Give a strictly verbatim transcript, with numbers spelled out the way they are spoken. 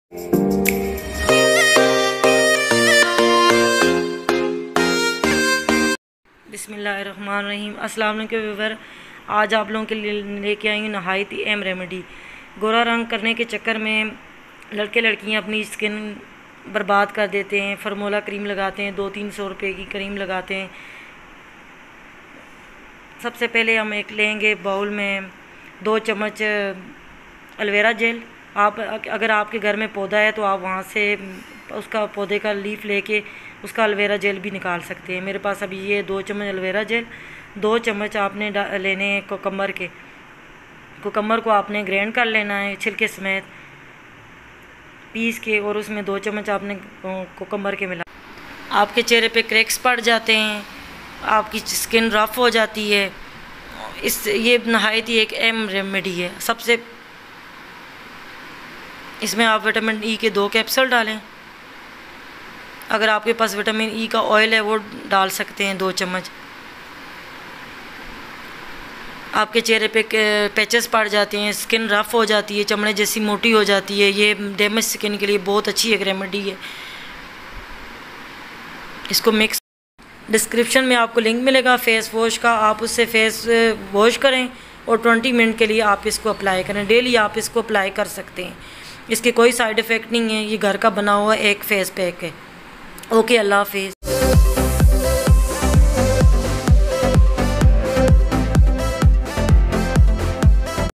बिस्मिल्लाहिर्रहमानिर्रहीम। अस्सलाम वालेकुम व्यूअर, आज आप लोगों के लिए लेके आई हूँ नहायत ही अहम रेमेडी। गोरा रंग करने के चक्कर में लड़के लड़कियाँ अपनी स्किन बर्बाद कर देते हैं। फार्मूला क्रीम लगाते हैं, दो तीन सौ रुपये की क्रीम लगाते हैं। सबसे पहले हम एक लेंगे बाउल में दो चम्मच एलोवेरा जेल। आप अगर आपके घर में पौधा है तो आप वहाँ से उसका पौधे का लीफ लेके उसका एलोवेरा जेल भी निकाल सकते हैं। मेरे पास अभी ये दो चम्मच एलोवेरा जेल, दो चम्मच आपने लेने हैं कोकम्बर के। कोकम्बर को आपने ग्राइंड कर लेना है छिलके समेत पीस के, और उसमें दो चम्मच आपने कोकम्बर के मिला। आपके चेहरे पे क्रैक्स पड़ जाते हैं, आपकी स्किन रफ हो जाती है। इस ये नहायत ही एक अहम रेमेडी है। सबसे इसमें आप विटामिन ई के दो कैप्सूल डालें। अगर आपके पास विटामिन ई का ऑयल है वो डाल सकते हैं दो चम्मच। आपके चेहरे पे पैचेस पड़ जाते हैं, स्किन रफ हो जाती है, चमड़े जैसी मोटी हो जाती है, ये डैमेज स्किन के लिए बहुत अच्छी एक रेमेडी है। इसको मिक्स डिस्क्रिप्शन में आपको लिंक मिलेगा फेस वॉश का, आप उससे फेस वॉश करें और ट्वेंटी मिनट के लिए आप इसको अप्लाई करें। डेली आप इसको अप्लाई कर सकते हैं, इसके कोई साइड इफ़ेक्ट नहीं है। ये घर का बना हुआ एक फेस पैक है। ओके, अल्लाह हाफिज़।